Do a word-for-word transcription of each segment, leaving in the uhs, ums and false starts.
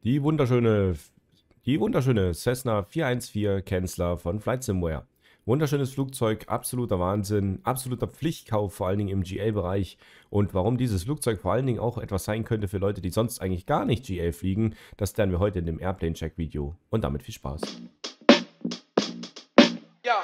Die wunderschöne, die wunderschöne Cessna vier eins vier Kanzler von Flight Simware. Wunderschönes Flugzeug, absoluter Wahnsinn, absoluter Pflichtkauf, vor allen Dingen im G A-Bereich. Und warum dieses Flugzeug vor allen Dingen auch etwas sein könnte für Leute, die sonst eigentlich gar nicht G A fliegen, das lernen wir heute in dem Airplane-Check-Video. Und damit viel Spaß. Ja.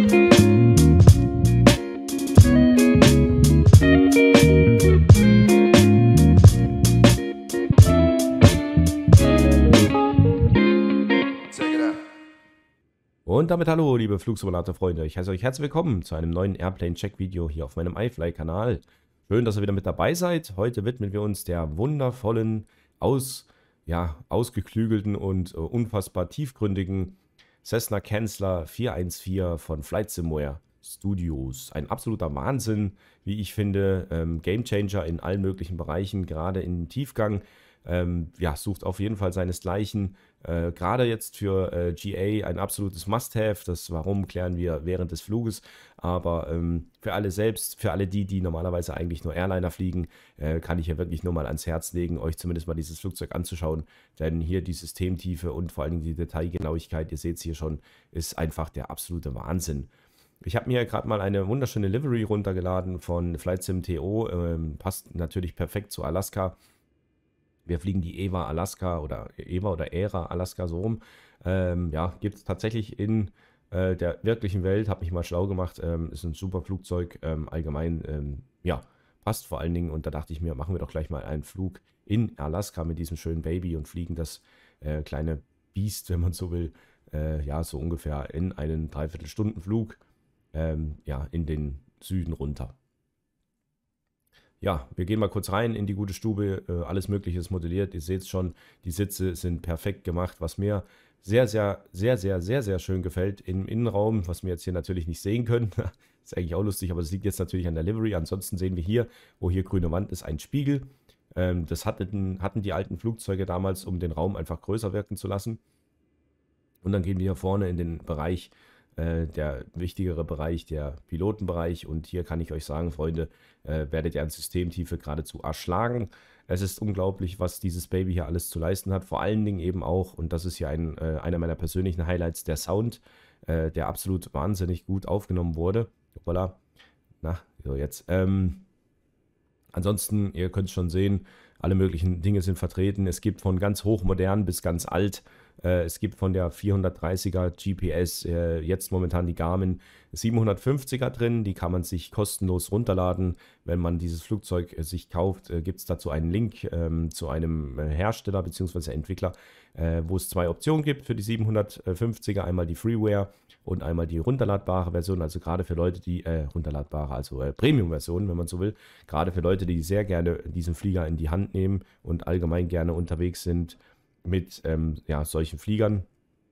Und damit hallo, liebe Flugsimulator-Freunde. Ich heiße euch herzlich willkommen zu einem neuen Airplane-Check-Video hier auf meinem iFly-Kanal. Schön, dass ihr wieder mit dabei seid. Heute widmen wir uns der wundervollen, aus, ja, ausgeklügelten und äh, unfassbar tiefgründigen Cessna Kanzler vier eins vier von Flight Simware Studios. Ein absoluter Wahnsinn, wie ich finde. Ähm, Gamechanger in allen möglichen Bereichen, gerade im Tiefgang. Ähm, ja, sucht auf jeden Fall seinesgleichen. Äh, gerade jetzt für äh, G A ein absolutes Must-Have. Das Warum klären wir während des Fluges. Aber ähm, für alle selbst, für alle die, die normalerweise eigentlich nur Airliner fliegen, äh, kann ich ja wirklich nur mal ans Herz legen, euch zumindest mal dieses Flugzeug anzuschauen. Denn hier die Systemtiefe und vor allen Dingen die Detailgenauigkeit, ihr seht es hier schon, ist einfach der absolute Wahnsinn. Ich habe mir gerade mal eine wunderschöne Livery runtergeladen von FlightSim T O. Ähm, passt natürlich perfekt zu Alaska. Wir fliegen die EVA Alaska oder EVA oder ERA Alaska so rum. Ähm, ja, gibt es tatsächlich in äh, der wirklichen Welt, habe mich mal schlau gemacht, ähm, ist ein super Flugzeug, ähm, allgemein, ähm, ja, passt vor allen Dingen. Und da dachte ich mir, machen wir doch gleich mal einen Flug in Alaska mit diesem schönen Baby und fliegen das äh, kleine Biest, wenn man so will, äh, ja, so ungefähr in einen Dreiviertelstunden-Flug, ähm, ja, in den Süden runter. Ja, wir gehen mal kurz rein in die gute Stube, äh, alles Mögliche ist modelliert, ihr seht es schon, die Sitze sind perfekt gemacht, was mir sehr, sehr, sehr, sehr, sehr, sehr schön gefällt im Innenraum, was wir jetzt hier natürlich nicht sehen können, ist eigentlich auch lustig, aber das liegt jetzt natürlich an der Livery. Ansonsten sehen wir hier, wo hier grüne Wand ist, ein Spiegel. Ähm, das hatten, hatten die alten Flugzeuge damals, um den Raum einfach größer wirken zu lassen. Und dann gehen wir hier vorne in den Bereich, der wichtigere Bereich, der Pilotenbereich, und hier kann ich euch sagen, Freunde, äh, werdet ihr an Systemtiefe geradezu erschlagen. Es ist unglaublich, was dieses Baby hier alles zu leisten hat, vor allen Dingen eben auch, und das ist hier ein, äh, einer meiner persönlichen Highlights, der Sound, äh, der absolut wahnsinnig gut aufgenommen wurde. Voilà. Na, so jetzt. Ähm, ansonsten, ihr könnt es schon sehen, alle möglichen Dinge sind vertreten. Es gibt von ganz hochmodern bis ganz alt. Äh, es gibt von der vierhundertdreißiger G P S äh, jetzt momentan die Garmin siebenhundertfünfziger drin. Die kann man sich kostenlos runterladen. Wenn man dieses Flugzeug äh, sich kauft, äh, gibt es dazu einen Link ähm, zu einem äh, Hersteller bzw. Entwickler, äh, wo es zwei Optionen gibt für die siebenhundertfünfziger. Einmal die Freeware und einmal die runterladbare Version. Also gerade für Leute, die äh, runterladbare, also äh, Premium-Version, wenn man so will. Gerade für Leute, die sehr gerne diesen Flieger in die Hand nehmen und allgemein gerne unterwegs sind mit ähm, ja, solchen Fliegern.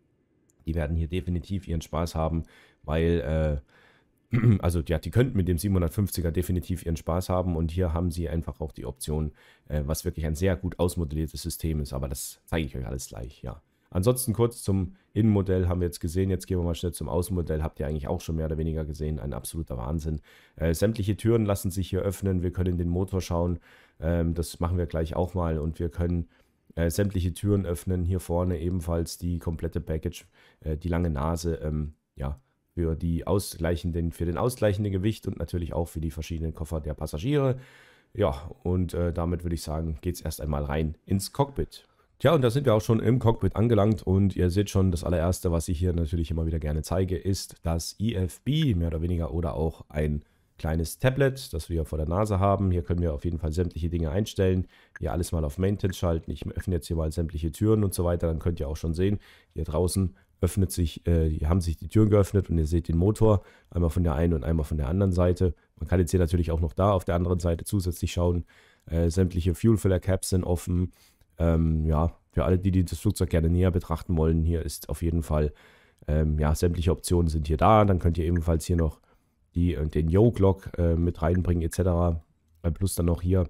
Die werden hier definitiv ihren Spaß haben, weil, äh, also ja, die könnten mit dem siebenhundertfünfziger definitiv ihren Spaß haben, und hier haben sie einfach auch die Option, äh, was wirklich ein sehr gut ausmodelliertes System ist, aber das zeige ich euch alles gleich, ja. Ansonsten kurz zum Innenmodell haben wir jetzt gesehen, jetzt gehen wir mal schnell zum Außenmodell, habt ihr eigentlich auch schon mehr oder weniger gesehen, ein absoluter Wahnsinn. Äh, sämtliche Türen lassen sich hier öffnen, wir können in den Motor schauen, ähm, das machen wir gleich auch mal, und wir können Äh, sämtliche Türen öffnen, hier vorne ebenfalls die komplette Package, äh, die lange Nase, ähm, ja, für, die ausgleichenden, für den ausgleichenden Gewicht und natürlich auch für die verschiedenen Koffer der Passagiere. Ja, und äh, damit würde ich sagen, geht es erst einmal rein ins Cockpit. Tja, und da sind wir auch schon im Cockpit angelangt, und ihr seht schon, das allererste, was ich hier natürlich immer wieder gerne zeige, ist das I F B, mehr oder weniger, oder auch ein kleines Tablet, das wir vor der Nase haben. Hier können wir auf jeden Fall sämtliche Dinge einstellen. Hier alles mal auf Maintenance schalten. Ich öffne jetzt hier mal sämtliche Türen und so weiter. Dann könnt ihr auch schon sehen, hier draußen öffnet sich, äh, hier haben sich die Türen geöffnet, und ihr seht den Motor einmal von der einen und einmal von der anderen Seite. Man kann jetzt hier natürlich auch noch da auf der anderen Seite zusätzlich schauen. Äh, sämtliche Fuel Filler Caps sind offen. Ähm, ja, für alle, die, die das Flugzeug gerne näher betrachten wollen, hier ist auf jeden Fall, ähm, ja, sämtliche Optionen sind hier da. Dann könnt ihr ebenfalls hier noch die, den Yoke-Lock äh, mit reinbringen et cetera. Äh, plus dann noch hier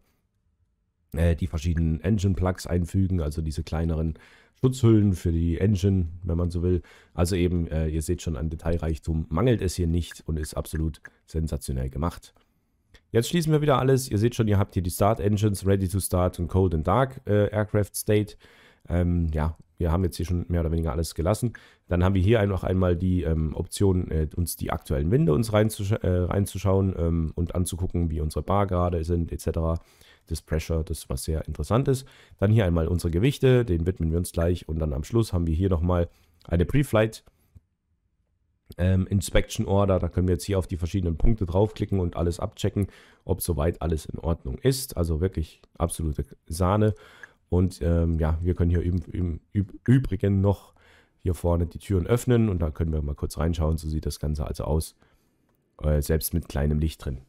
äh, die verschiedenen Engine-Plugs einfügen, also diese kleineren Schutzhüllen für die Engine, wenn man so will. Also eben, äh, ihr seht schon, an Detailreichtum mangelt es hier nicht und ist absolut sensationell gemacht. Jetzt schließen wir wieder alles. Ihr seht schon, ihr habt hier die Start Engines, Ready to Start und Cold and Dark äh, Aircraft State. Ähm, ja, wir haben jetzt hier schon mehr oder weniger alles gelassen. Dann haben wir hier noch einmal die ähm, Option, äh, uns die aktuellen Winde uns reinzusch äh, reinzuschauen ähm, und anzugucken, wie unsere Bargrade sind et cetera. Das Pressure, das was sehr interessant ist. Dann hier einmal unsere Gewichte, den widmen wir uns gleich. Und dann am Schluss haben wir hier nochmal eine Pre-Flight ähm, Inspection Order. Da können wir jetzt hier auf die verschiedenen Punkte draufklicken und alles abchecken, ob soweit alles in Ordnung ist. Also wirklich absolute Sahne. Und ähm, ja, wir können hier im, im, im Übrigen noch hier vorne die Türen öffnen. Und da können wir mal kurz reinschauen. So sieht das Ganze also aus. Äh, selbst mit kleinem Licht drin.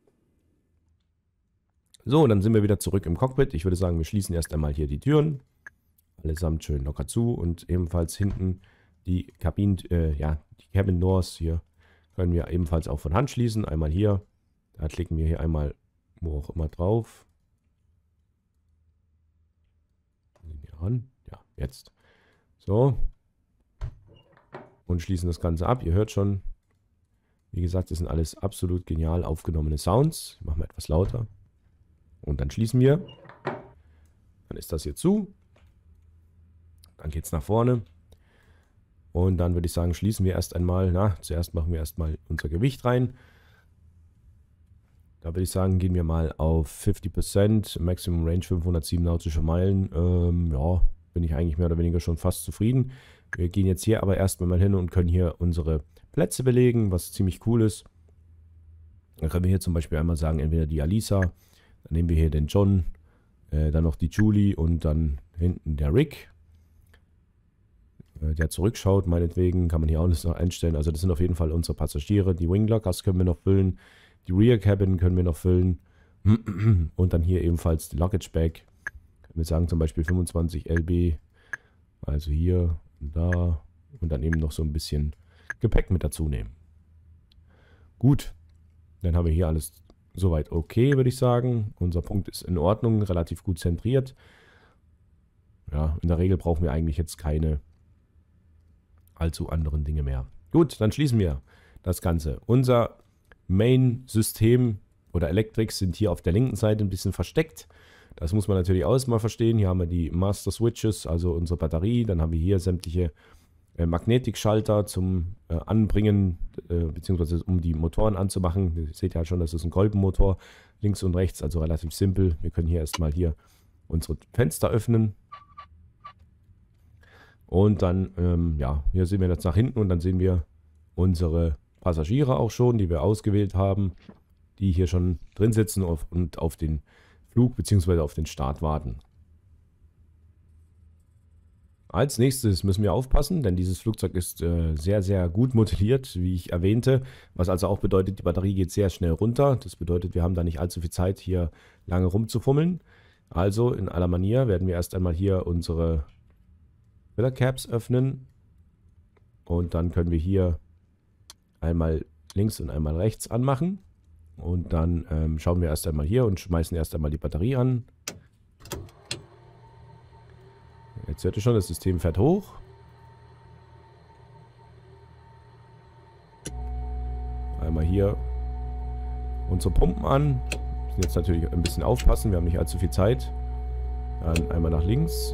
So, dann sind wir wieder zurück im Cockpit. Ich würde sagen, wir schließen erst einmal hier die Türen. Allesamt schön locker zu. Und ebenfalls hinten die Kabinen, äh, ja, die Cabin Doors hier können wir ebenfalls auch von Hand schließen. Einmal hier. Da klicken wir hier einmal wo auch immer drauf. Hier ran. Ja, jetzt. So. Und schließen das Ganze ab. Ihr hört schon. Wie gesagt, das sind alles absolut genial aufgenommene Sounds. Machen wir etwas lauter. Und dann schließen wir. Dann ist das hier zu. Dann geht es nach vorne. Und dann würde ich sagen, schließen wir erst einmal. Na, zuerst machen wir erstmal unser Gewicht rein. Da würde ich sagen, gehen wir mal auf fünfzig Prozent. Maximum Range fünfhundertsieben nautische Meilen. Ähm, ja, bin ich eigentlich mehr oder weniger schon fast zufrieden. Wir gehen jetzt hier aber erstmal mal hin und können hier unsere Plätze belegen, was ziemlich cool ist. Dann können wir hier zum Beispiel einmal sagen, entweder die Alisa. Dann nehmen wir hier den John, äh, dann noch die Julie und dann hinten der Rick, äh, der zurückschaut, meinetwegen, kann man hier auch noch einstellen. Also das sind auf jeden Fall unsere Passagiere. Die Winglockers können wir noch füllen, die Rear Cabin können wir noch füllen und dann hier ebenfalls die Luggage Bag. Können wir sagen zum Beispiel fünfundzwanzig L B, also hier und da und dann eben noch so ein bisschen Gepäck mit dazu nehmen. Gut, dann haben wir hier alles soweit okay, würde ich sagen. Unser Punkt ist in Ordnung, relativ gut zentriert. Ja, in der Regel brauchen wir eigentlich jetzt keine allzu anderen Dinge mehr. Gut, dann schließen wir das Ganze. Unser Main-System oder Electrics sind hier auf der linken Seite ein bisschen versteckt. Das muss man natürlich auch mal verstehen. Hier haben wir die Master Switches, also unsere Batterie. Dann haben wir hier sämtliche äh, Magnetikschalter zum äh, Anbringen, äh, beziehungsweise um die Motoren anzumachen. Ihr seht ja schon, das ist ein Kolbenmotor, links und rechts, also relativ simpel. Wir können hier erstmal hier unsere Fenster öffnen. Und dann, ähm, ja, hier sehen wir das nach hinten und dann sehen wir unsere Passagiere auch schon, die wir ausgewählt haben, die hier schon drin sitzen auf, und auf den Flug bzw. auf den Start warten. Als nächstes müssen wir aufpassen, denn dieses Flugzeug ist äh, sehr, sehr gut modelliert, wie ich erwähnte, was also auch bedeutet, die Batterie geht sehr schnell runter. Das bedeutet, wir haben da nicht allzu viel Zeit, hier lange rumzufummeln. Also in aller Manier werden wir erst einmal hier unsere Filler Caps öffnen und dann können wir hier einmal links und einmal rechts anmachen und dann ähm, schauen wir erst einmal hier und schmeißen erst einmal die Batterie an. Jetzt hört ihr schon, das System fährt hoch. Einmal hier unsere Pumpen an. Wir müssen jetzt natürlich ein bisschen aufpassen, wir haben nicht allzu viel Zeit. Dann einmal nach links.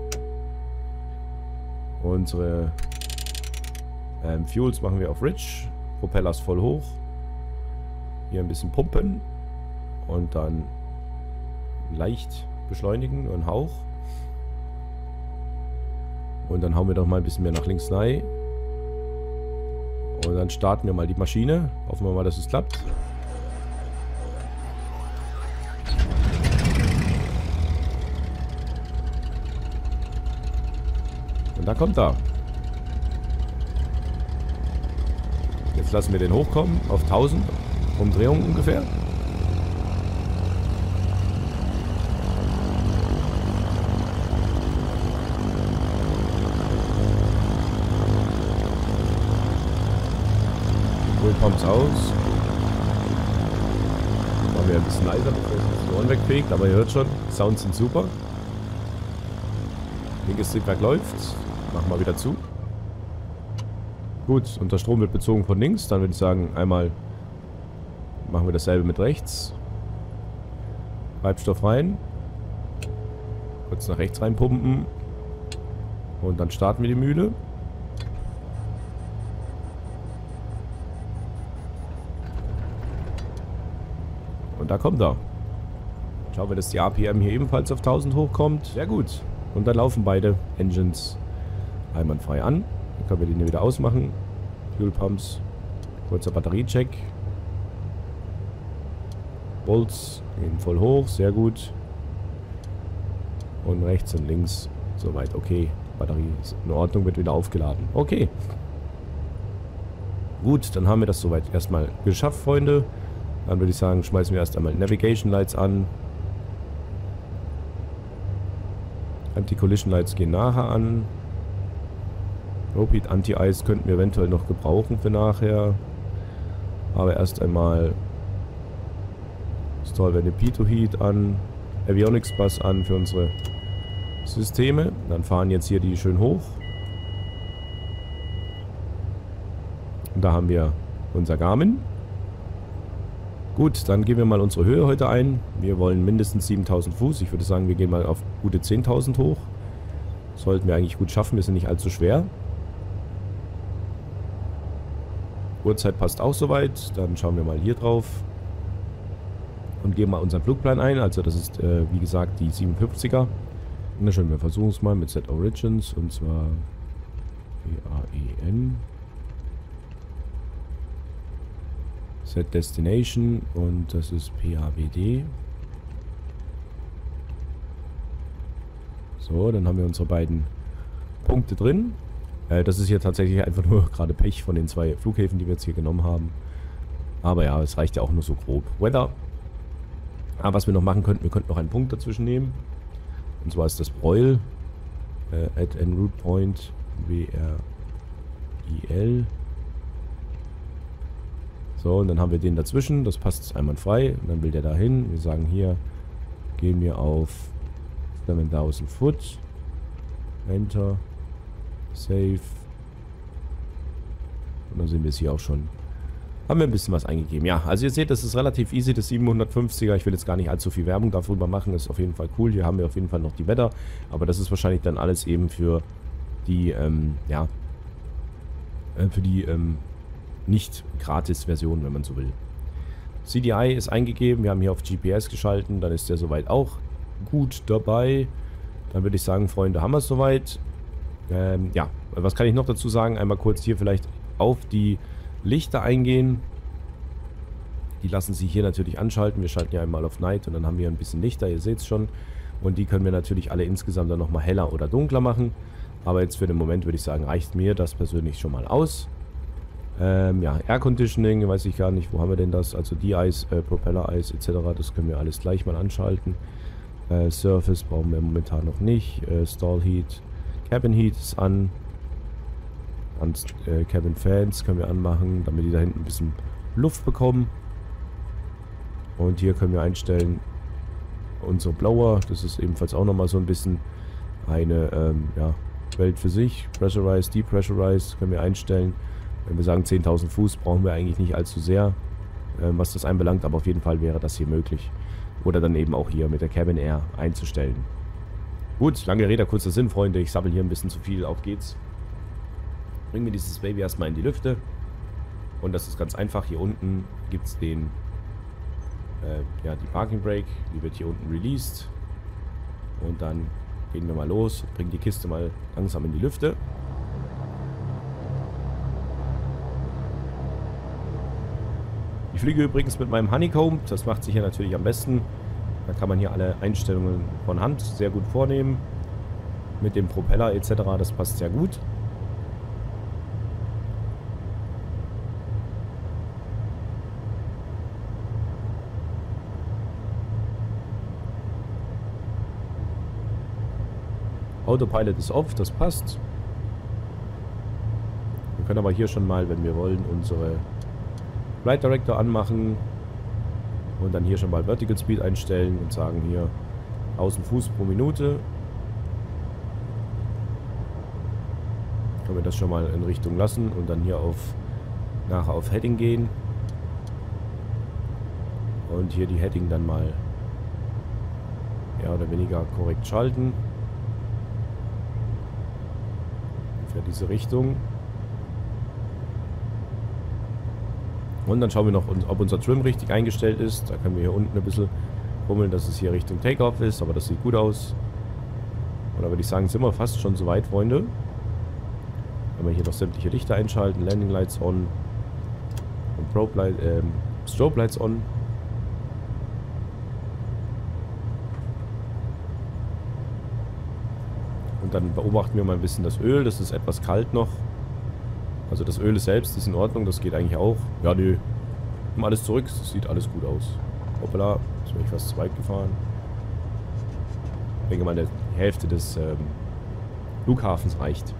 Unsere ähm, Fuels machen wir auf Rich. Propellers voll hoch. Hier ein bisschen pumpen. Und dann leicht beschleunigen, nur einen Hauch. Und dann hauen wir doch mal ein bisschen mehr nach links rein. Und dann starten wir mal die Maschine. Hoffen wir mal, dass es klappt. Und da kommt er. Jetzt lassen wir den hochkommen auf tausend Umdrehungen ungefähr. Wohl kommt's aus. Machen wir ein bisschen leiser, bevor es das Ohren wegfegt, aber ihr hört schon, Sounds sind super. Linkes Triebwerk läuft. Machen wir wieder zu. Gut, und der Strom wird bezogen von links. Dann würde ich sagen, einmal machen wir dasselbe mit rechts. Treibstoff rein. Kurz nach rechts reinpumpen. Und dann starten wir die Mühle. Und da kommt er. Schauen wir, dass die R P M hier ebenfalls auf tausend hochkommt. Sehr gut. Und dann laufen beide Engines einwandfrei an. Dann können wir den hier wieder ausmachen. Fuel Pumps. Kurzer Batteriecheck. Bolts gehen voll hoch. Sehr gut. Und rechts und links. Soweit okay. Batterie ist in Ordnung, wird wieder aufgeladen. Okay. Gut, dann haben wir das soweit erstmal geschafft, Freunde. Dann würde ich sagen, schmeißen wir erst einmal Navigation Lights an. Anti-Collision Lights gehen nachher an. Ropeat Anti-Ice könnten wir eventuell noch gebrauchen für nachher. Aber erst einmal Stall wir eine Pitot Heat an. Avionics Bus an für unsere Systeme. Dann fahren jetzt hier die schön hoch. Und da haben wir unser Garmin. Gut, dann geben wir mal unsere Höhe heute ein. Wir wollen mindestens siebentausend Fuß. Ich würde sagen, wir gehen mal auf gute zehntausend hoch. Sollten wir eigentlich gut schaffen. Wir sind nicht allzu schwer. Uhrzeit passt auch soweit. Dann schauen wir mal hier drauf. Und geben mal unseren Flugplan ein. Also das ist, äh, wie gesagt, die siebenundfünfziger. Na schön, wir versuchen es mal mit Set Origins. Und zwar P A E N. Set Destination. Und das ist P A W D. So, dann haben wir unsere beiden Punkte drin. Äh, das ist hier tatsächlich einfach nur gerade Pech von den zwei Flughäfen, die wir jetzt hier genommen haben. Aber ja, es reicht ja auch nur so grob. Weather. Ah, was wir noch machen könnten, wir könnten noch einen Punkt dazwischen nehmen. Und zwar ist das Broil. Äh, at en route point W R I L. So, und dann haben wir den dazwischen. Das passt einwandfrei. Und dann will der da hin. Wir sagen hier, gehen wir auf siebentausend Foot. Enter. Save. Und dann sehen wir es hier auch schon. Haben wir ein bisschen was eingegeben. Ja, also ihr seht, das ist relativ easy, das siebenhundertfünfziger. Ich will jetzt gar nicht allzu viel Werbung darüber machen. Das ist auf jeden Fall cool. Hier haben wir auf jeden Fall noch die Wetter. Aber das ist wahrscheinlich dann alles eben für die, ähm, ja, äh, für die, ähm, nicht Gratis-Version, wenn man so will. C D I ist eingegeben. Wir haben hier auf G P S geschalten. Dann ist der soweit auch gut dabei. Dann würde ich sagen, Freunde, haben wir es soweit. Ähm, ja, was kann ich noch dazu sagen? Einmal kurz hier vielleicht auf die Lichter eingehen. Die lassen sich hier natürlich anschalten. Wir schalten ja einmal auf Night und dann haben wir ein bisschen Lichter. Ihr seht es schon. Und die können wir natürlich alle insgesamt dann nochmal heller oder dunkler machen. Aber jetzt für den Moment würde ich sagen, reicht mir das persönlich schon mal aus. Ähm, ja, Air Conditioning, weiß ich gar nicht, wo haben wir denn das? Also De-Ice, äh, Propeller-Ice et cetera. Das können wir alles gleich mal anschalten. Äh, Surface brauchen wir momentan noch nicht. Äh, Stall Heat, Cabin Heat ist an. Und äh, Cabin Fans können wir anmachen, damit die da hinten ein bisschen Luft bekommen. Und hier können wir einstellen unsere Blower. Das ist ebenfalls auch nochmal so ein bisschen eine ähm, ja, Welt für sich. Pressurized, Depressurized können wir einstellen. Wenn wir sagen zehntausend Fuß, brauchen wir eigentlich nicht allzu sehr, ähm, was das einbelangt. Aber auf jeden Fall wäre das hier möglich. Oder dann eben auch hier mit der Cabin Air einzustellen. Gut, lange Rede, kurzer Sinn, Freunde. Ich sabbel hier ein bisschen zu viel. Auf geht's. Bringen wir dieses Baby erstmal in die Lüfte. Und das ist ganz einfach. Hier unten gibt es den, äh, ja, die Parking Brake. Die wird hier unten released. Und dann gehen wir mal los. Bringen die Kiste mal langsam in die Lüfte. Ich fliege übrigens mit meinem Honeycomb. Das macht sich hier natürlich am besten. Da kann man hier alle Einstellungen von Hand sehr gut vornehmen. Mit dem Propeller et cetera. Das passt sehr gut. Autopilot ist off, das passt. Wir können aber hier schon mal, wenn wir wollen, unsere Flight Director anmachen und dann hier schon mal Vertical Speed einstellen und sagen hier tausend Fuß pro Minute. Können wir das schon mal in Richtung lassen und dann hier auf nachher auf Heading gehen und hier die Heading dann mal mehr oder weniger korrekt schalten. Fährt diese Richtung. Und dann schauen wir noch, ob unser Trim richtig eingestellt ist. Da können wir hier unten ein bisschen rummeln, dass es hier Richtung Takeoff ist. Aber das sieht gut aus. Und da würde ich sagen, sind wir fast schon soweit, Freunde. Wenn wir hier noch sämtliche Lichter einschalten. Landing Lights on. Und Probe Light, ähm, Strobe Lights on. Und dann beobachten wir mal ein bisschen das Öl. Das ist etwas kalt noch. Also das Öl selbst ist in Ordnung, das geht eigentlich auch. Ja, nö. Nimm alles zurück, das sieht alles gut aus. Hoppala, jetzt bin ich fast zu weit gefahren. Ich denke mal, die Hälfte des ähm, Flughafens reicht.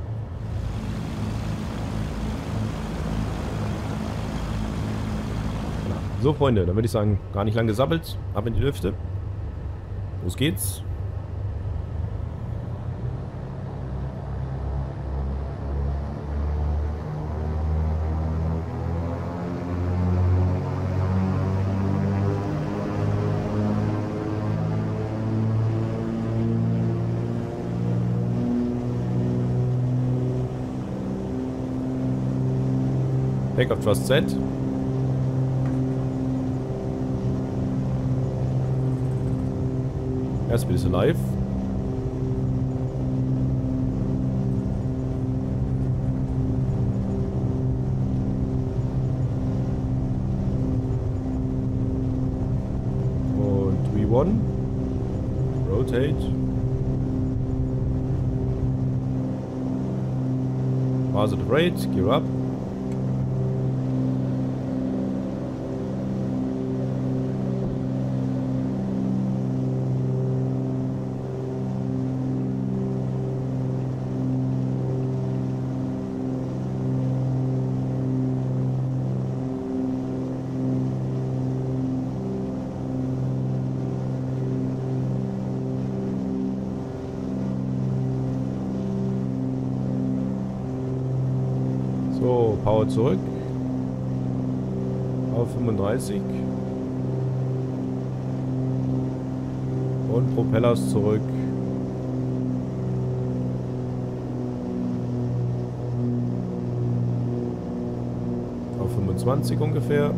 So, Freunde, dann würde ich sagen, gar nicht lang gesabbelt. Ab in die Lüfte. Los geht's. Takeoff Thrust set. Airspeed is alive. Und V one. Rotate. Positive rate. Gear up. So, Power zurück. Auf fünfunddreißig. Und Propellers zurück. Auf fünfundzwanzig ungefähr.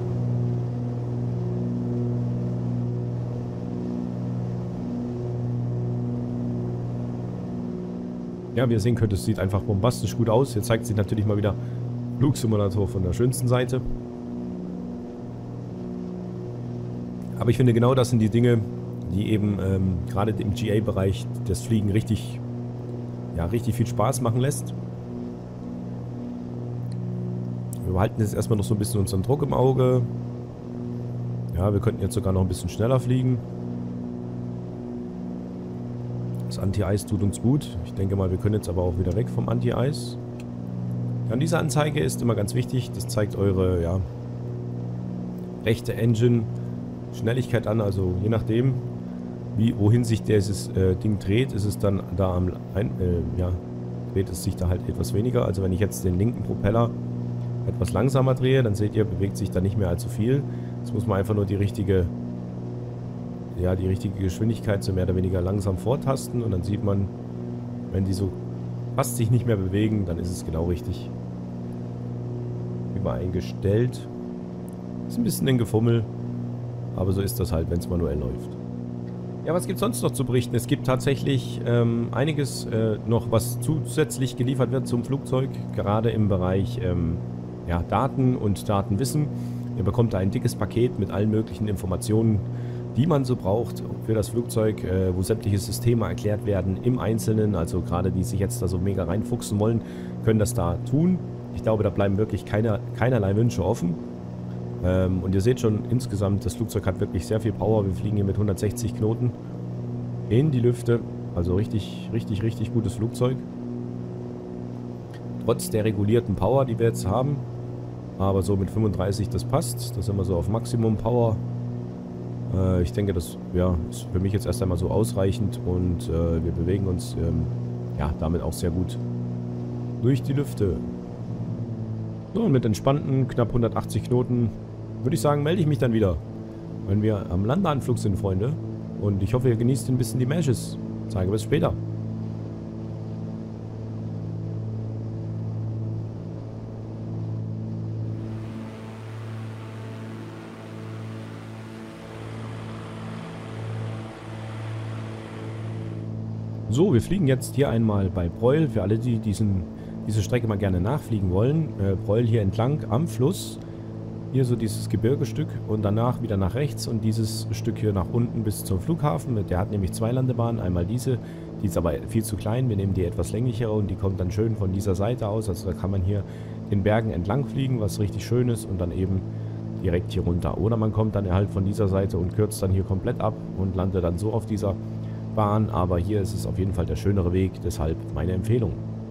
Ja, wie ihr sehen könnt, es sieht einfach bombastisch gut aus. Hier zeigt sich natürlich mal wieder Flugsimulator von der schönsten Seite. Aber ich finde, genau das sind die Dinge, die eben ähm, gerade im G A-Bereich das Fliegen richtig, ja, richtig viel Spaß machen lässt. Wir behalten jetzt erstmal noch so ein bisschen unseren Druck im Auge. Ja, wir könnten jetzt sogar noch ein bisschen schneller fliegen. Das Anti-Eis tut uns gut. Ich denke mal, wir können jetzt aber auch wieder weg vom Anti-Eis. Ja, und diese Anzeige ist immer ganz wichtig. Das zeigt eure, ja, rechte Engine Schnelligkeit an. Also je nachdem, wie, wohin sich dieses äh, Ding dreht, ist es dann da am, ein, äh, ja, dreht es sich da halt etwas weniger. Also wenn ich jetzt den linken Propeller etwas langsamer drehe, dann seht ihr, bewegt sich da nicht mehr allzu viel. Jetzt muss man einfach nur die richtige ja, die richtige Geschwindigkeit so mehr oder weniger langsam vortasten und dann sieht man, wenn die so fast sich nicht mehr bewegen, dann ist es genau richtig übereingestellt. Ist ein bisschen ein Gefummel, aber so ist das halt, wenn es manuell läuft. Ja, was gibt es sonst noch zu berichten? Es gibt tatsächlich ähm, einiges äh, noch, was zusätzlich geliefert wird zum Flugzeug, gerade im Bereich ähm, ja, Daten und Datenwissen. Ihr bekommt da ein dickes Paket mit allen möglichen Informationen, die man so braucht für das Flugzeug, äh, wo sämtliche Systeme erklärt werden im Einzelnen. Also gerade die sich jetzt da so mega reinfuchsen wollen, können das da tun. Ich glaube, da bleiben wirklich keine, keinerlei Wünsche offen. Ähm, und ihr seht schon, insgesamt, das Flugzeug hat wirklich sehr viel Power. Wir fliegen hier mit hundertsechzig Knoten in die Lüfte. Also richtig, richtig, richtig gutes Flugzeug. Trotz der regulierten Power, die wir jetzt haben. Aber so mit fünfunddreißig, das passt. Da sind wir so auf Maximum Power. Ich denke, das ja, ist für mich jetzt erst einmal so ausreichend und äh, wir bewegen uns ähm, ja, damit auch sehr gut durch die Lüfte. So, und mit entspannten knapp hundertachtzig Knoten würde ich sagen, melde ich mich dann wieder, wenn wir am Landeanflug sind, Freunde. Und ich hoffe, ihr genießt ein bisschen die Meshes. Sage bis später. So, wir fliegen jetzt hier einmal bei Breuil. Für alle, die diesen, diese Strecke mal gerne nachfliegen wollen. Äh, Breuil hier entlang am Fluss. Hier so dieses Gebirgestück und danach wieder nach rechts und dieses Stück hier nach unten bis zum Flughafen. Der hat nämlich zwei Landebahnen. Einmal diese, die ist aber viel zu klein. Wir nehmen die etwas länglichere und die kommt dann schön von dieser Seite aus. Also da kann man hier den Bergen entlang fliegen, was richtig schön ist und dann eben direkt hier runter. Oder man kommt dann halt von dieser Seite und kürzt dann hier komplett ab und landet dann so auf dieser Bahn. Aber hier ist es auf jeden Fall der schönere Weg, deshalb meine Empfehlung.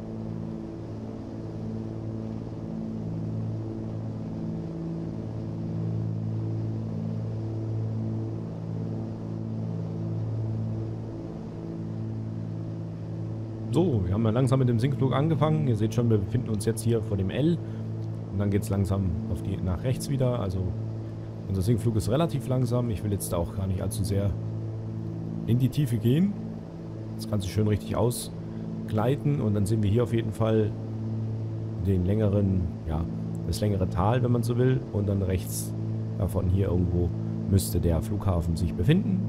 So, wir haben ja langsam mit dem Sinkflug angefangen. Ihr seht schon, wir befinden uns jetzt hier vor dem L. Und dann geht es langsam auf die, nach rechts wieder. Also unser Sinkflug ist relativ langsam. Ich will jetzt da auch gar nicht allzu sehr in die Tiefe gehen. Das Ganze schön richtig ausgleiten. Und dann sehen wir hier auf jeden Fall den längeren, ja, das längere Tal, wenn man so will. Und dann rechts davon hier irgendwo müsste der Flughafen sich befinden.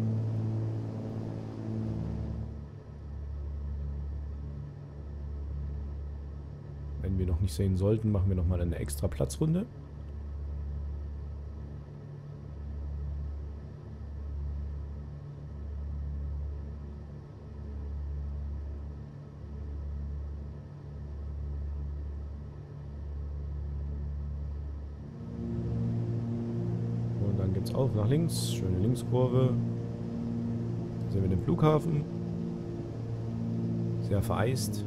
Wenn wir noch nicht sehen sollten, machen wir nochmal eine extra Platzrunde. Und dann geht es auf nach links, schöne Linkskurve. Da sehen wir den Flughafen. Sehr vereist.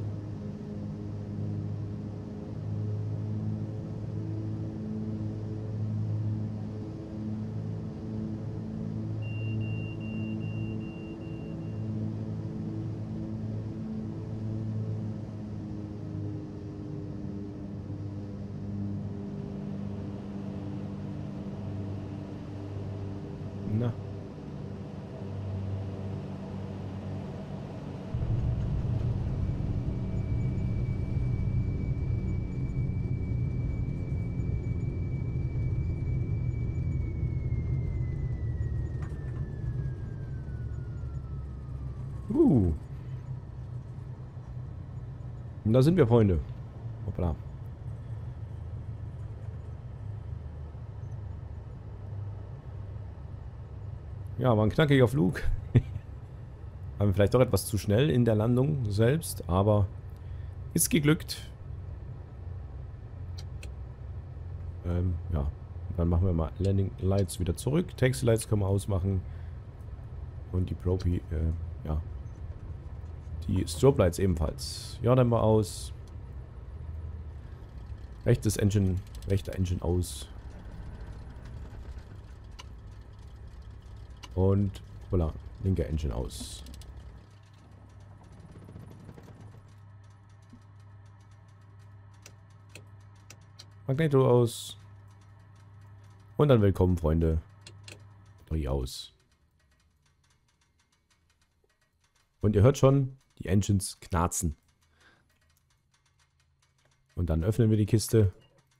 Na. Uh. Und da sind wir, Freunde. Hoppla. Ja, war ein knackiger Flug. Haben wir vielleicht doch etwas zu schnell in der Landung selbst, aber ist geglückt. Ähm, ja. Dann machen wir mal Landing Lights wieder zurück. Taxi Lights können wir ausmachen. Und die Propy, äh, ja. Die Strobe Lights ebenfalls. Ja, dann mal aus. Rechtes Engine, rechter Engine aus. Und, voilà, linker Engine aus. Magneto aus. Und dann willkommen, Freunde. Batterie aus. Und ihr hört schon, die Engines knarzen. Und dann öffnen wir die Kiste.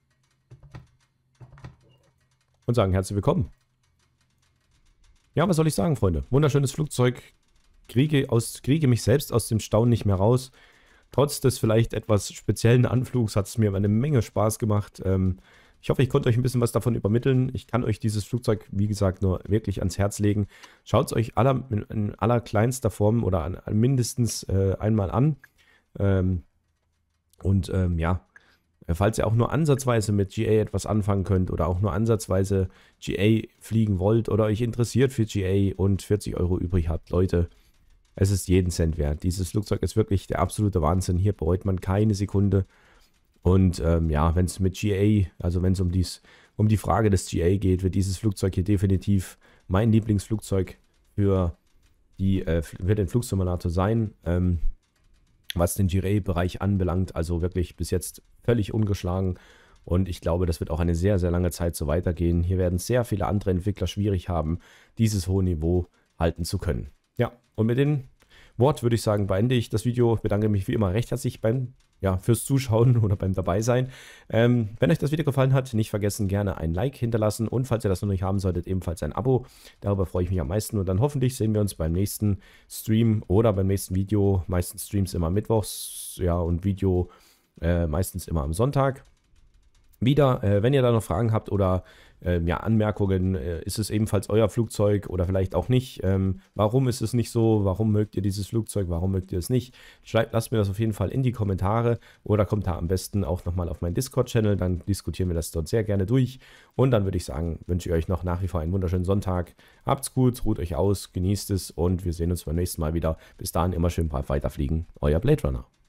Und sagen herzlich willkommen. Ja, was soll ich sagen, Freunde? Wunderschönes Flugzeug. Kriege, aus, kriege mich selbst aus dem Staunen nicht mehr raus. Trotz des vielleicht etwas speziellen Anflugs hat es mir eine Menge Spaß gemacht. Ähm, ich hoffe, ich konnte euch ein bisschen was davon übermitteln. Ich kann euch dieses Flugzeug, wie gesagt, nur wirklich ans Herz legen. Schaut es euch aller, in allerkleinster Form oder an, mindestens äh, einmal an. Ähm, und ähm, ja, falls ihr auch nur ansatzweise mit G A etwas anfangen könnt oder auch nur ansatzweise G A fliegen wollt oder euch interessiert für G A und vierzig Euro übrig habt, Leute, es ist jeden Cent wert. Dieses Flugzeug ist wirklich der absolute Wahnsinn. Hier bereut man keine Sekunde. Und ähm, ja, wenn es mit G A, also wenn es um, um die Frage des G A geht, wird dieses Flugzeug hier definitiv mein Lieblingsflugzeug für, die, äh, für den Flugsimulator sein. Ähm, was den G A-Bereich anbelangt, also wirklich bis jetzt völlig ungeschlagen und ich glaube, das wird auch eine sehr, sehr lange Zeit so weitergehen. Hier werden sehr viele andere Entwickler schwierig haben, dieses hohe Niveau halten zu können. Ja, und mit den Wort würde ich sagen, beende ich das Video. Ich bedanke mich wie immer recht herzlich beim, ja, fürs Zuschauen oder beim Dabeisein. Ähm, wenn euch das Video gefallen hat, nicht vergessen, gerne ein Like hinterlassen und falls ihr das noch nicht haben solltet, ebenfalls ein Abo. Darüber freue ich mich am meisten und dann hoffentlich sehen wir uns beim nächsten Stream oder beim nächsten Video. Meistens Streams immer mittwochs, ja, und Video äh, meistens immer am Sonntag. Wieder, äh, wenn ihr da noch Fragen habt oder ähm, ja, Anmerkungen, äh, ist es ebenfalls euer Flugzeug oder vielleicht auch nicht? Ähm, warum ist es nicht so? Warum mögt ihr dieses Flugzeug? Warum mögt ihr es nicht? Schreibt, lasst mir das auf jeden Fall in die Kommentare oder kommt da am besten auch nochmal auf meinen Discord-Channel, dann diskutieren wir das dort sehr gerne durch. Und dann würde ich sagen, wünsche ich euch noch nach wie vor einen wunderschönen Sonntag. Habt's gut, ruht euch aus, genießt es und wir sehen uns beim nächsten Mal wieder. Bis dahin immer schön brav weiterfliegen. Euer Blade Runner.